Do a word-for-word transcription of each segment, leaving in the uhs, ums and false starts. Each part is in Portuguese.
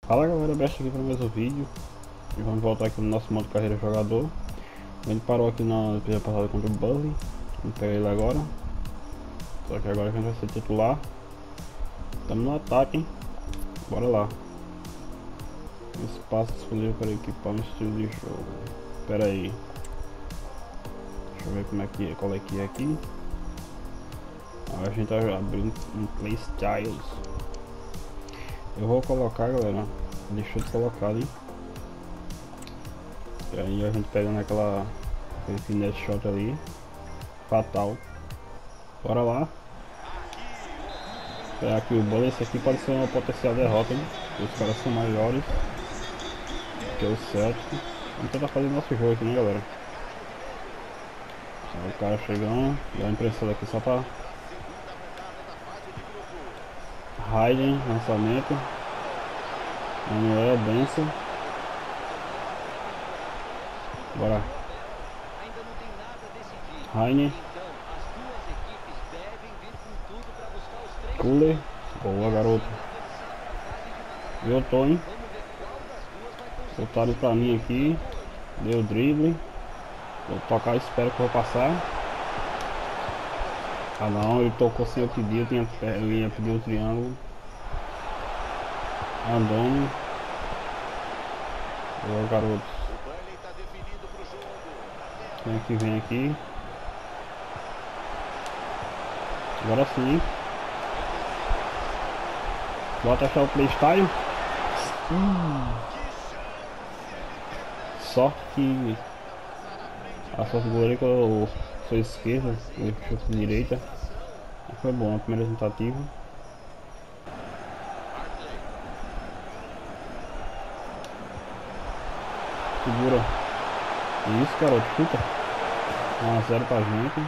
Fala galera, Best aqui para mais um vídeo. E vamos voltar aqui no nosso modo carreira jogador. Ele parou aqui na episódio passada contra o Burnley. Vamos pegar ele agora. Só que agora a gente vai ser titular. Estamos no ataque, hein? Bora lá. Espaço disponível para equipar um estilo de jogo. Espera aí. Deixa eu ver como é que é, qual é que é aqui. Agora a gente vai abrir um Playstyles. Eu vou colocar, galera. Deixa eu colocar ali. E aí a gente pega naquela aquele finesse shot ali. Fatal. Bora lá. Pegar aqui o bolo. Esse aqui pode ser uma potencial derrota, né? Os caras são maiores que o Celtic. Vamos tentar fazer nosso jogo aqui, né, galera? Só o cara chegando. Dá a impressão aqui só pra Hayden, lançamento. Manuel, benção. Bora. Hayden. Cooler. Boa, garoto. Eu tô, hein? Voltaram pra mim aqui. Deu drible. Vou tocar, espero que eu vou passar. Ah não, ele tocou sem eu pedir, eu, tinha, eu ia pedir o triângulo. Andando. Boa, garoto. Quem é que vem aqui? Agora sim. Bota achar o playstyle. Hum. Só que a sorte do goleiro que eu sou esquerda, eu chuto direita. Foi bom a primeira tentativa. Segura. Isso, garoto, chuta. um a zero pra gente.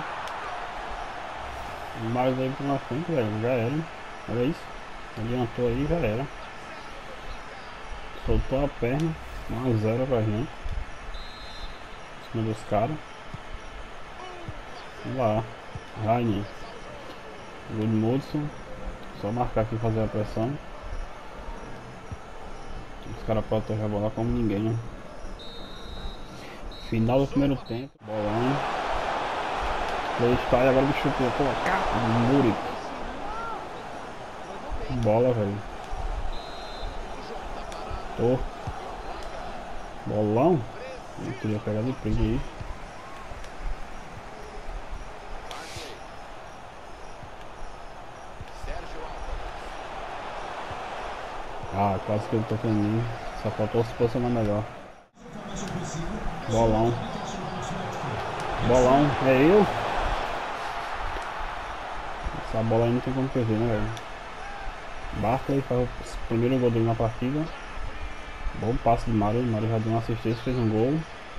Mais aí pra frente, velho. Já era. Olha isso. Adiantou aí, já era. Soltou a perna. um a zero pra gente. Em cima dos caras. Vamos lá. Rainha. Good Modson. Só marcar aqui e fazer a pressão. Os caras protegem a bola como ninguém, né? Final do primeiro tempo. Bolão. Playstyle agora me chutou. Colocar. Muri. Bola, velho. Tô. Bolão. Eu queria pegar de print aí. Ah, quase que ele tocou em mim. Só faltou se posicionar melhor. Bolão. Bolão. É eu? Essa bola aí não tem como perder, né, velho? Barkley faz o primeiro gol dele na partida. Bom passe de Mário. Mário já deu uma assistência, fez um gol.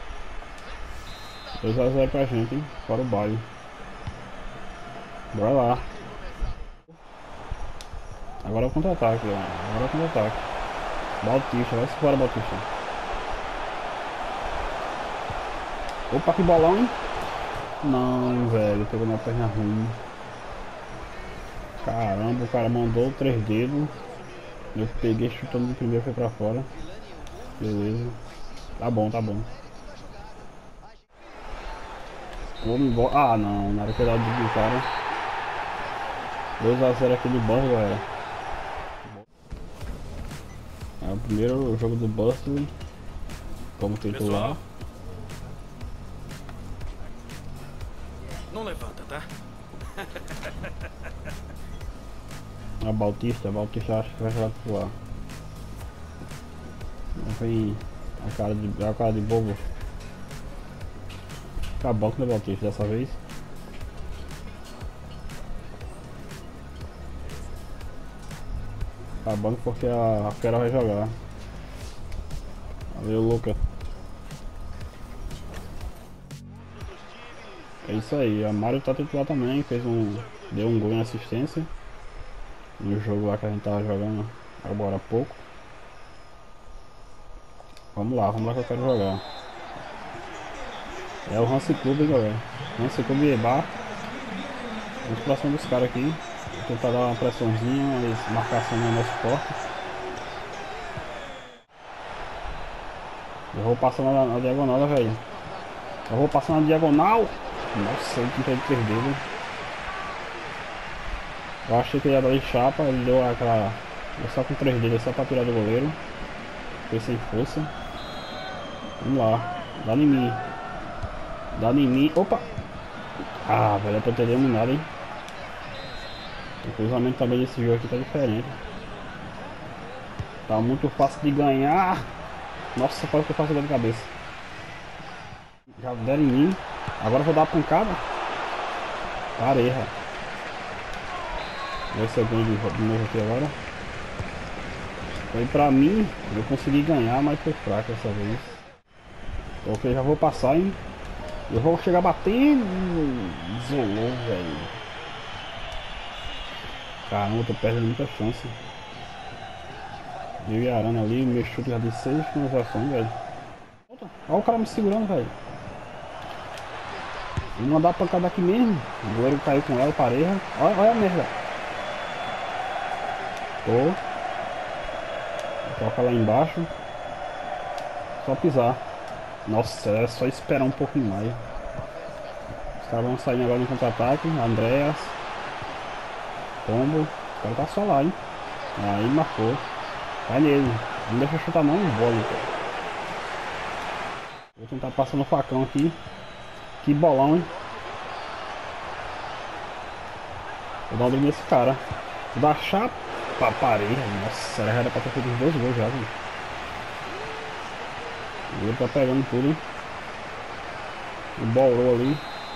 dois a zero pra gente, hein? Fora o baile. Bora lá. Agora é o contra-ataque, agora é o contra-ataque. Bautista, vai se fora, Bautista. Opa, que bolão, hein? Não, velho, pegou minha perna ruim. Caramba, o cara mandou três dedos. Eu peguei chutando de primeiro, foi pra fora. Beleza. Tá bom, tá bom. Vamos embora. Ah, não, na hora que eu dar do cara. dois a zero aqui do Burnley, galera. É o primeiro jogo do Burnley como titular. Não levanta, tá? A Bautista, a Bautista acho que vai jogar titular. Não vem a cara de, a cara de bobo. Acabou com o Bautista dessa vez. Acabando porque a, a Fera vai jogar. Valeu, Luca. É isso aí, a Mário tá titular também, fez um. Deu um gol em assistência. No jogo lá que a gente tava jogando agora há pouco. Vamos lá, vamos lá que eu quero jogar. É o Hansi Club, galera. Hansi Club e Bar. Vamos pra cima dos caras aqui. Vou tentar dar uma pressãozinha, mas marcação não é nosso forte. Eu vou passar na, na diagonal, né, velho? Eu vou passar na diagonal. Nossa, ele tentou de três dedos. Eu achei que ele ia dar de chapa, ele deu aquela. Só com três dedos, só pra tirar do goleiro. Foi sem força. Vamos lá. Dá em mim. Dá em mim. Opa! Ah, velho, é pra ter dominado, hein? O cruzamento também desse jogo aqui tá diferente. Tá muito fácil de ganhar. Nossa, quase que eu faço dor de cabeça. Já deram em mim. Agora eu vou dar a pancada. Parei, rapaz. Vai ser bem de, de novo aqui agora. Foi pra mim. Eu consegui ganhar, mas foi fraco dessa vez. Ok, já vou passar, hein. Eu vou chegar batendo. Isolou, velho. Caramba, eu tô perdendo muita chance. Eu e a Arana ali, meu chute já de seis finalizações, velho. Olha o cara me segurando, velho. Vou mandar a pancada aqui mesmo. O goleiro caiu com ela, pareja. Olha, olha a merda. Tô. Toca lá embaixo. Só pisar. Nossa, é só esperar um pouquinho mais. Os caras vão sair agora no contra-ataque. Andréas. Combo. O cara tá só lá, hein. Aí marcou. Vai nele. Não deixa eu chutar não. Bola, cara. Vou tentar passar no facão aqui. Que bolão, hein. Vou dar um drible nesse cara. Vou dar chapa. Parei. Nossa, era pra ter feito os dois gols já, viu. Ele tá pegando tudo, hein. O bolou ali.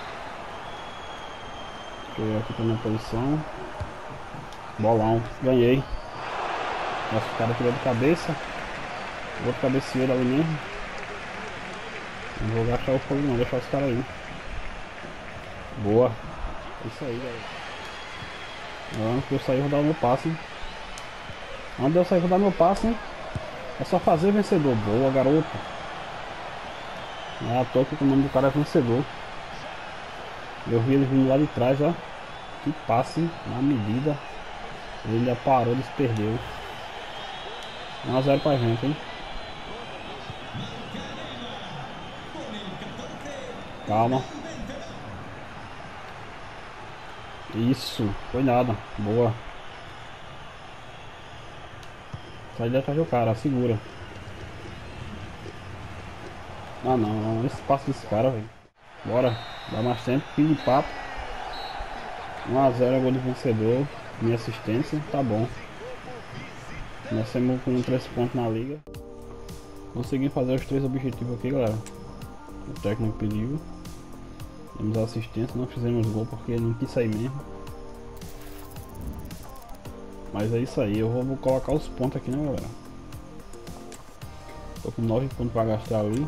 Deixa eu ver aqui pra minha posição. Bolão. Ganhei. Nossa, o cara tirou de cabeça. O outro cabeceiro ali mesmo. Não vou gastar o fogo não, deixar os caras aí. Boa. É isso aí, galera. Antes de eu sair, vou dar o meu passe, hein? Antes de eu sair, vou dar meu passe, hein? É só fazer vencedor. Boa, garoto. Não é à toa que o nome do cara é vencedor. Eu vi ele vindo lá de trás, ó. Que passe, hein? Na medida. Ele ainda parou, desperdeu. um a zero pra gente, hein? Calma. Isso, foi nada. Boa. Sai de atrás do cara, segura. Ah não, não, esse passo desse cara, velho. Bora, dá mais tempo, fim de papo. um a zero é gol de vencedor. Minha assistência, tá bom. Nós temos com três pontos na liga. Consegui fazer os três objetivos aqui, galera. O técnico pediu. Temos a assistência, não fizemos gol porque ele não quis sair mesmo. Mas é isso aí, eu vou, vou colocar os pontos aqui, né, galera. Tô com nove pontos pra gastar ali.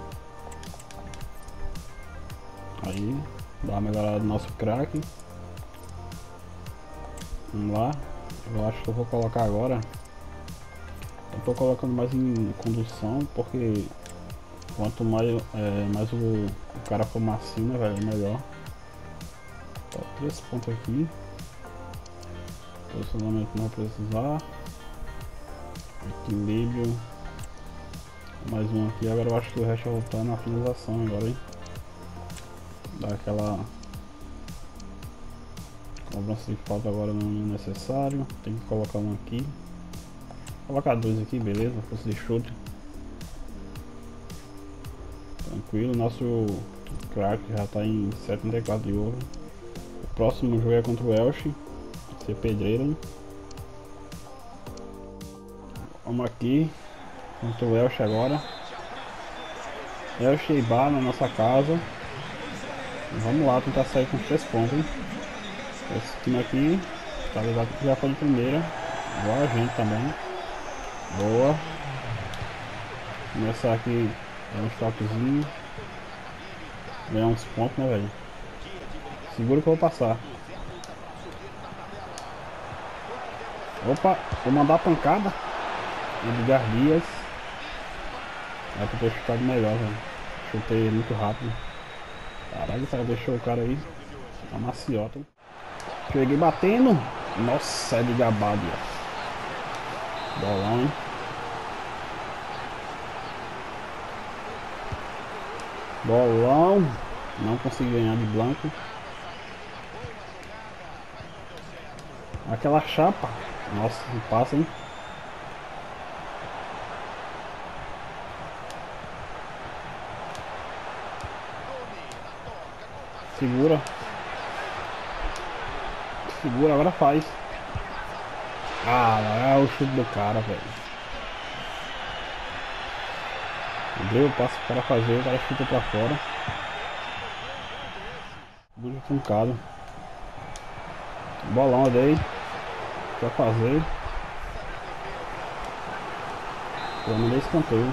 Aí, dá uma melhorada no nosso craque. Vamos lá. Eu acho que eu vou colocar agora. Eu tô colocando mais em condução porque quanto mais, é, mais o, o cara for macio, né, velho, melhor. Tá, três pontos aqui. Posicionamento não precisar. Equilíbrio. Mais um aqui. Agora eu acho que o resto eu vou estar na finalização agora, hein. Dá aquela cobrança de falta agora não é necessário. Tem que colocar um aqui. Vou colocar dois aqui, beleza. Força de chute. Tranquilo. Nosso crack já está em setenta e quatro de ouro. O próximo jogo é contra o Elche. Ser pedreiro, hein? Vamos aqui contra o Elche agora. Elche e Bar na nossa casa. Vamos lá tentar sair com três pontos, hein? Esse time aqui tá ligado que já foi de primeira, igual a gente também. Boa. Começar aqui dar uns toquezinhos, ganhar uns pontos, né, velho? Segura que eu vou passar. Opa, vou mandar a pancada. Edgar Dias. Era pra ter chutado melhor, velho. Chutei muito rápido. Caralho, o cara deixou o cara aí. A maciota. Cheguei batendo. Nossa, Edgar Dias. Bolão, hein? Bolão. Não consegui ganhar de Blanco. Aquela chapa. Nossa, que passa, hein? Segura. Segura, agora faz. Ah, é o chute do cara, velho. Deu o passo pro cara fazer, o cara chuta pra fora. Muito truncado. Bolão eu dei pra fazer. Eu não dei escanteio.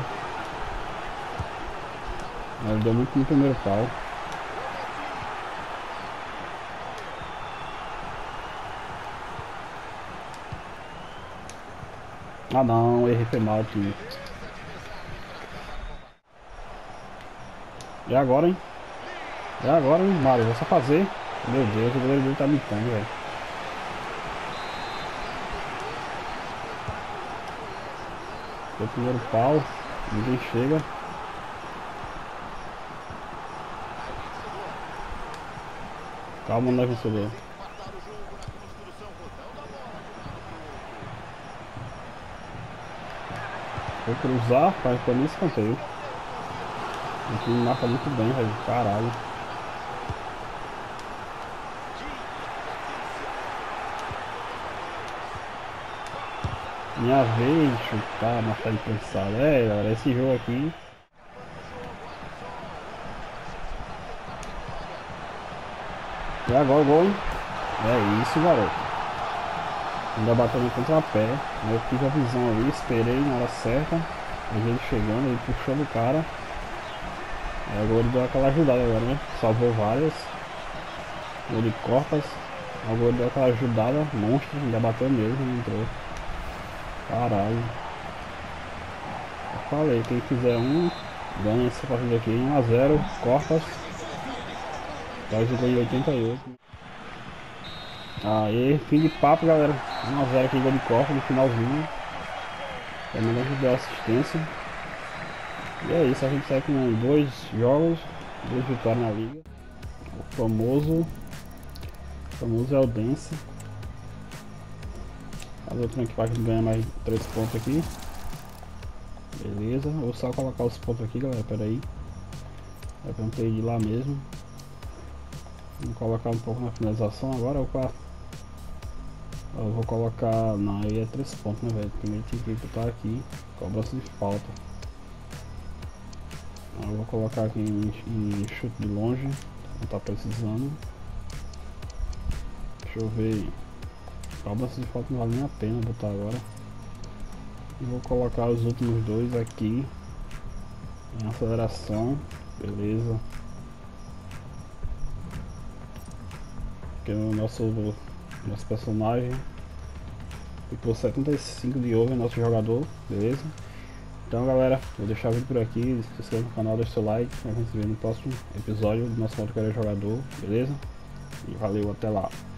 Ele deu muito no primeiro pau. Ah não, errei, foi mal aqui. E agora, hein? E agora, hein, Mário? Vou só fazer. Meu Deus, o goleiro dele tá mitando, velho. Foi o primeiro pau. Ninguém chega. Calma, não é vencedor. Vou cruzar, faz pra mim escanteio. O time marca muito bem, velho. Caralho. Minha vez, chutar, marcar imprensado. É, galera, esse jogo aqui. E agora o gol, hein? É isso, garoto. Ainda bateu no contrapé. Eu tive a visão ali, esperei na hora certa. A gente chegando, ele puxou do cara. Aí agora ele deu aquela ajudada agora, né? Salvou várias. Ele corta. Agora ele deu aquela ajudada. Monstro, ainda bateu mesmo, não entrou. Caralho. Eu falei, quem fizer um, ganha essa partida aqui. um a zero, Corpas. Faz o gol em oitenta e oito. Aí, fim de papo, galera. um a zero aqui, gol de Corpas no finalzinho. Também não deu assistência. E é isso, a gente sai com dois jogos, duas vitórias na liga. O famoso, o famoso Eldense. As outras aqui para ganhar mais três pontos aqui. Beleza, vou só colocar os pontos aqui, galera, pera aí. É pra não ter de lá mesmo. Vou colocar um pouco na finalização agora, opa. Eu vou colocar, não, aí é três pontos, né, velho. Primeiro tinha que botar aqui, cobrança de falta. Eu vou colocar aqui em, em chute de longe, não tá precisando. Deixa eu ver. Cobrança de falta não vale nem a pena botar agora. E vou colocar os últimos dois aqui em aceleração, beleza. Porque o nosso, nosso personagem ficou setenta e cinco de over, nosso jogador, beleza. Então galera, vou deixar o vídeo por aqui, se inscreva no canal, deixa seu like, a gente se vê no próximo episódio do nosso modo querer jogador, beleza? E valeu, até lá.